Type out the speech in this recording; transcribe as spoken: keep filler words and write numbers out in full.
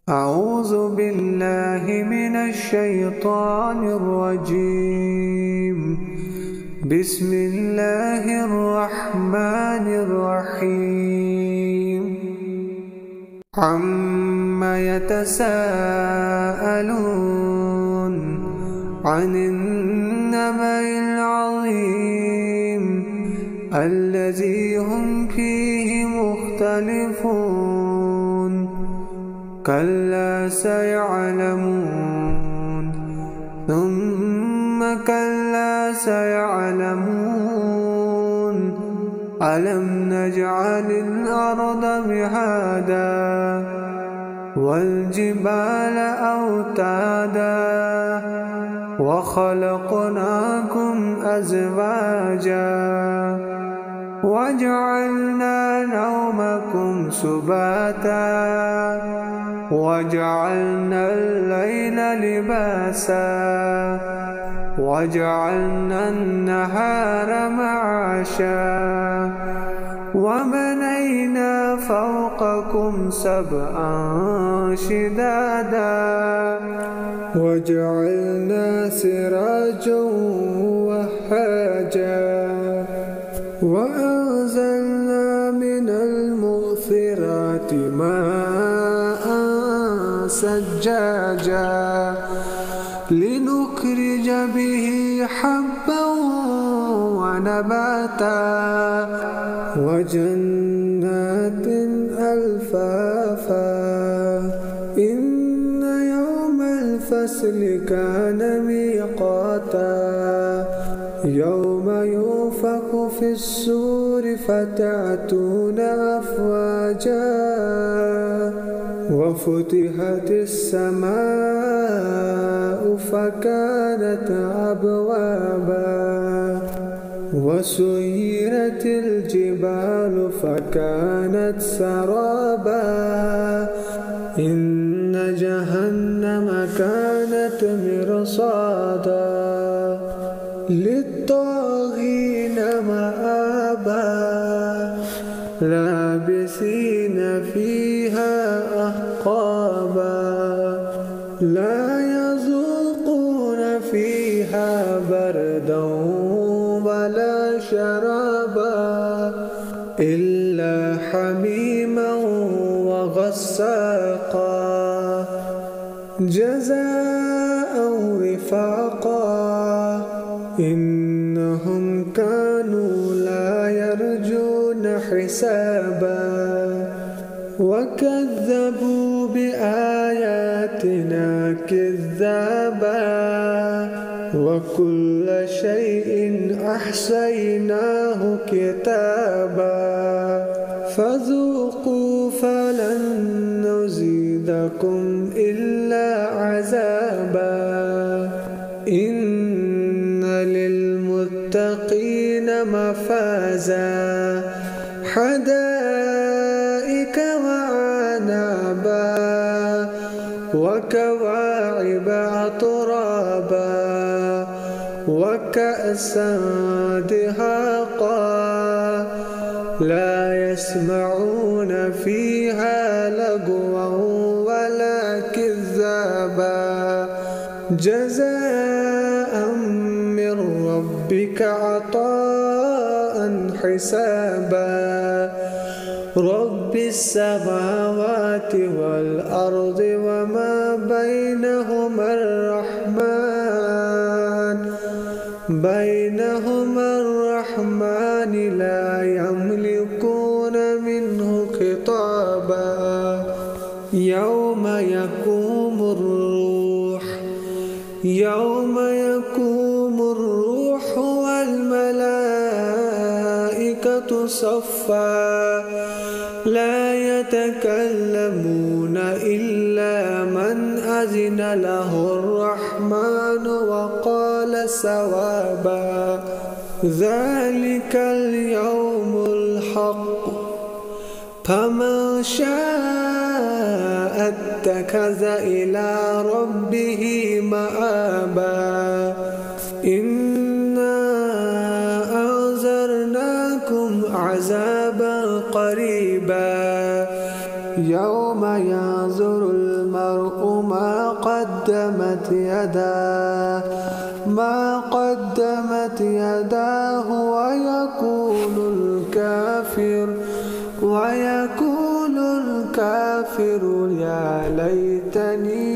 أعوذ بالله من الشيطان الرجيم. بسم الله الرحمن الرحيم. عم يتساءلون عن النبأ العظيم الذي هم فيه مختلفون. كلا سيعلمون ثم كلا سيعلمون ألم نجعل الأرض مهادا والجبال أوتادا وخلقناكم أزواجا وجعلنا نومكم سباتا وجعلنا الليل لباسا وجعلنا النهار معاشا وبنينا فوقكم سبعا شدادا وجعلنا سراجا وهاجا وأنزلنا من المؤثرات ماء سجاجا لنخرج به حبا ونباتا وجنات ألفافا إن يوم الفصل كان ميقاتا يوم ينفخ في الصور فتأتون أفواجا وفتحت السماء فكانت أبوابا وسيرت الجبال فكانت سرابا إن جهنم كانت مرصادا للطاغين مآبا لابسين فيها أحقابا لا يذوقون فيها بردا ولا شرابا إلا حميما وغساقا جزاء وفاقا إنهم كانوا لا يرجون حسابا وكذبوا بآياتنا كذابا وكل شيء أحصيناه كتابا فذوقوا فلن نزيدكم إلا عذابا إن للمتقين مفازا حدائق وعنابا وكواعب أترابا وكأسا دهاقا لا يسمعون فيها لغوا ولا كذابا جزاء من ربك عطاء حسابا رب السماوات والأرض وما بينهما الرحمن بينهما الرحمن لا يملكون منه خطابا يوم يقوم الروح يوم يقوم الروح والملائكة صفا لا يتكلمون إلا من أذن له الرحمن وقال صوابا ذلك اليوم الحق فمن شاء اتخذ إلى ربه مآبا إنا أنذرناكم عذابا قريبا يوم ينظر المرء المرء ما قدمت يداه ما قدمت يداه ويقول الكافر ويقول الكافر يا ليتني